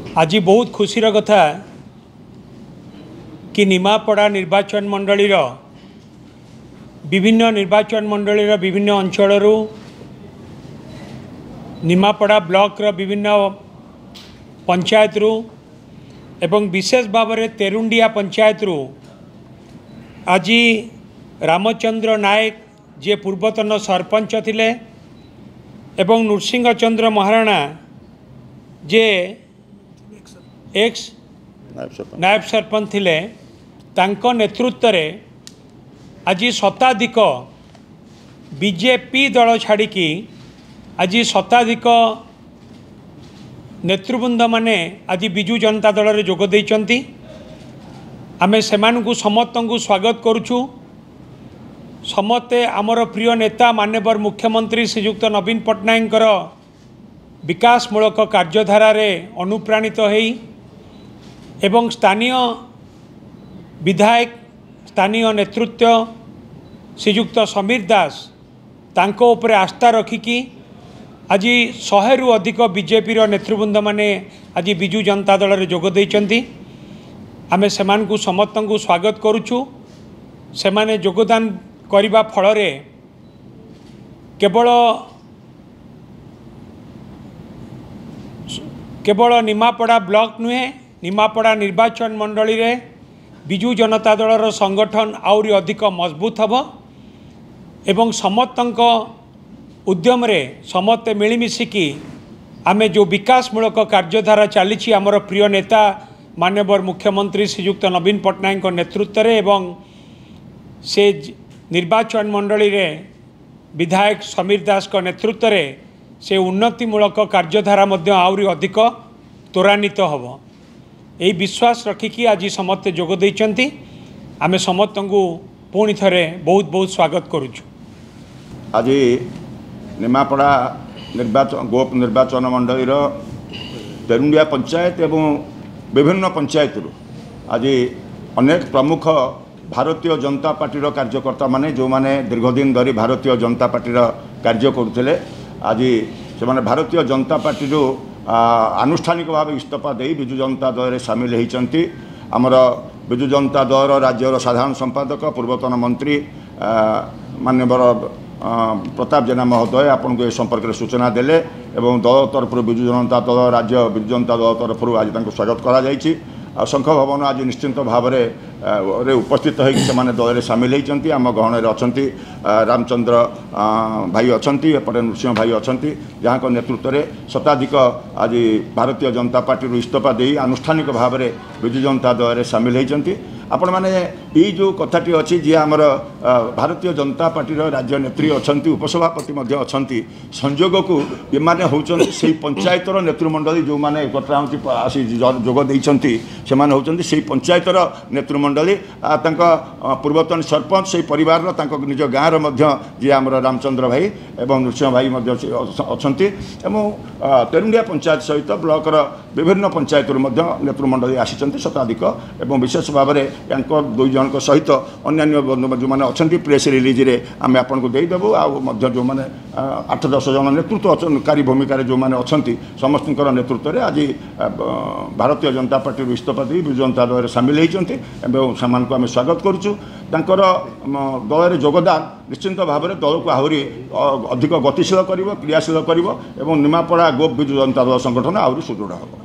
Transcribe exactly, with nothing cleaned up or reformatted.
आज बहुत खुशीर कथा कि निमापड़ा निर्वाचन मंडलीर विभिन्न निर्वाचन मंडलीर विभिन्न अंचल निमापड़ा ब्लॉक विभिन्न पंचायत रु एवं विशेष भाव में तेरुंडिया पंचायत रु आज रामचंद्र नायक जे पूर्वतन सरपंच थिले एवं नृसिंह चंद्र महाराणा जे एक्स नायब सरपंच थिले तांको नेतृत्व रे आज शताधिक बीजेपी दल छाड़ी आज शताधिक नेतृवृंद माने आज बिजू जनता दल रे जोग देइचंती। आमे सेमानकु समस्तंकु स्वागत करुछु। समस्ते आमर प्रिय नेता माननीय मुख्यमंत्री श्रीयुक्त नवीन पट्टनायक विकासमूलक कार्यधारा रे अनुप्राणित होई एवं स्थानीय विधायक स्थानीय नेतृत्व श्रीयुक्त समीर दास तांको उपरे आस्था रखिकी आज शहे रु अधिक बीजेपी नेतृवृंद माने आज बिजू जनता दल रे जोग देइचंती। आमे सेमानकु समस्तंकु स्वागत करुछु। सेमाने योगदान करिबा फल रे केवल केवल निमापड़ा ब्लॉक नुहे निमापड़ा निर्वाचन मंडली रे बिजू जनता दलर संगठन आउरी अधिक मजबूत हब एवं समस्तंक उद्यम रे समस्ते मिलमिशिकी आमे जो विकासमूलक कार्यधारा चली आमर प्रिय नेता माननीय मुख्यमंत्री श्रीयुक्त नवीन पट्टनायक नेतृत्व रे एवं से निर्वाचन मंडली रे विधायक समीर दास को नेतृत्व रे से उन्नतिमूलक कार्यधारा मध्य आउरी अधिक त्वरान्वित हब यही विश्वास रखिकी आज समस्ते जोग देइचंती। आमे समस्तंकु पुणी थरे बहुत बहुत स्वागत करुछु। आज निमापड़ा निर्वाचन गोप निर्वाचन मंडलीर तेरुंडिया पंचायत एवं विभिन्न पंचायत आज अनेक प्रमुख भारतीय जनता पार्टी कार्यकर्ता माने जो माने दीर्घदिन धरी भारतीय जनता पार्टी कार्य करुले आज से भारतीय जनता पार्टी आनुष्ठानिक भाव इस्तीफा दे बिजू जनता दल में सामिल होती। आमर बिजू जनता दल राज्यर साधारण संपादक पूर्वतन मंत्री माननीय प्रताप जेना महोदय आपन को ए संपर्क में सूचना देले एवं दल तरफ बिजू जनता दल राज्य बिजू जनता दल तरफ आज स्वागत करा जायछि। शंख भवन आज निश्चिंत भाव में उपस्थित होकर से दल में सामिल होती। आम गहन अच्छा रामचंद्र भाई अच्छा एपटे नृसिंह भाई अच्छा जहाँ नेतृत्व में शताधिक आज भारतीय जनता पार्टी इस्तीफा दे आनुष्ठानिक भाव में बिजू जनता दल में सामिल होती। आपण मैंने यही जो कथाटी अच्छी जी आमर भारतीय जनता पार्टी राज्य नेत्री अच्छा उपसभापति अच्छा संजोग को ये मैंने होती से पंचायतर नेतृमंडली जो मैंने एकत्र आसी जोग देइचंती से होती से पंचायतर नेतृमंडली पूर्वतन सरपंच से परिवार निज गाँव जी आमर रामचंद्र भाई एवं नृसिंह भाई अच्छा तेरुंडिया पंचायत सहित ब्लॉकर विभिन्न पंचायत नेतृमंडली आसी शताधिक एवं विशेष भाव में दुई जन सहित अन्य जो मैंने अच्छा प्रेस रिलीज रे आम आपको देदेबू आउ जो मैंने आठ दस जन नेतृत्वकारी भूमिका जो मैंने अच्छा समस्त नेतृत्व में आज भारतीय जनता पार्टी इस्तीफा दी बिजू जनता दल में सामिल होती आम स्वागत करुचु। दल में योगदान निश्चिंत भाव में दल को आहरी अधिक गतिशील कर क्रियाशील कर निमापड़ा गोप बिजू जनता दल संगठन आहरी सुदृढ़ हम।